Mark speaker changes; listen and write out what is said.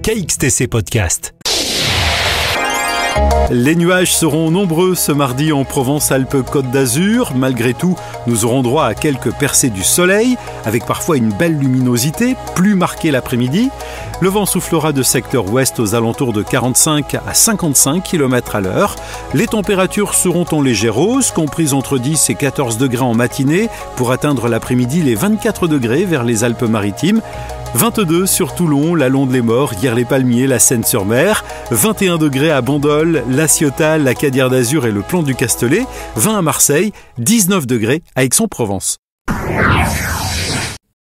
Speaker 1: KXTC Podcast.
Speaker 2: Les nuages seront nombreux ce mardi en Provence-Alpes-Côte d'Azur. Malgré tout, nous aurons droit à quelques percées du soleil, avec parfois une belle luminosité, plus marquée l'après-midi. Le vent soufflera de secteur ouest aux alentours de 45 à 55 km à l'heure. Les températures seront en légère hausse, comprises entre 10 et 14 degrés en matinée, pour atteindre l'après-midi les 24 degrés vers les Alpes-Maritimes. 22 sur Toulon, la Londe-les-Maures, Hyères-les-Palmiers, la Seine-sur-Mer, 21 degrés à Bandol, La Ciotat, la Cadière d'Azur et le Plan du Castellet, 20 à Marseille, 19 degrés à Aix-en-Provence.